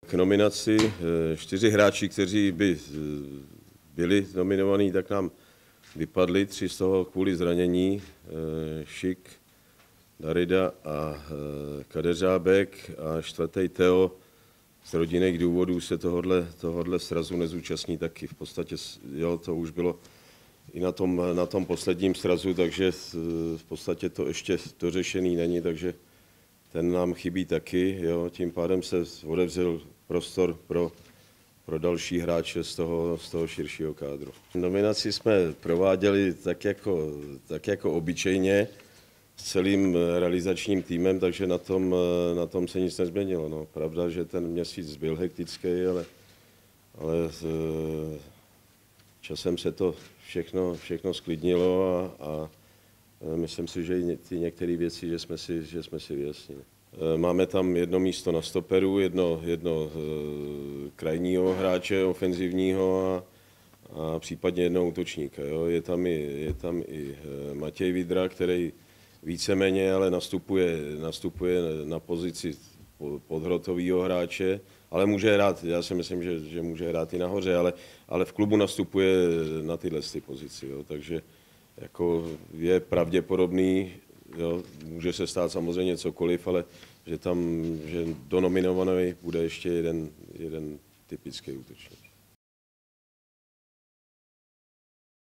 K nominaci 4 hráči, kteří by byli nominovaní, tak nám vypadli, 3 z toho kvůli zranění. Šik, Darida a Kadeřábek a 4. Teo z rodinných důvodů se tohodle srazu nezúčastní taky. V podstatě jo, to už bylo i na tom posledním srazu, takže v podstatě to ještě dořešený není, takže ten nám chybí taky. Jo. Tím pádem se otevřel prostor pro další hráče z toho širšího kádru. Nominaci jsme prováděli tak jako obyčejně s celým realizačním týmem, takže na tom se nic nezměnilo. No. Pravda, že ten měsíc byl hektický, ale časem se to všechno sklidnilo a myslím si, že i ty některé věci, že jsme si vyjasnili. Máme tam jedno místo na stoperu, jedno krajního hráče ofenzivního a případně jednoho útočníka. Jo. Je tam i Matěj Vidra, který víceméně ale nastupuje na pozici podhrotového hráče, ale může hrát, já si myslím, že může hrát i nahoře, ale v klubu nastupuje na tyhle pozici, jo, takže jako je pravděpodobný, jo, může se stát samozřejmě cokoliv, ale že do nominovaný bude ještě jeden typický útočník.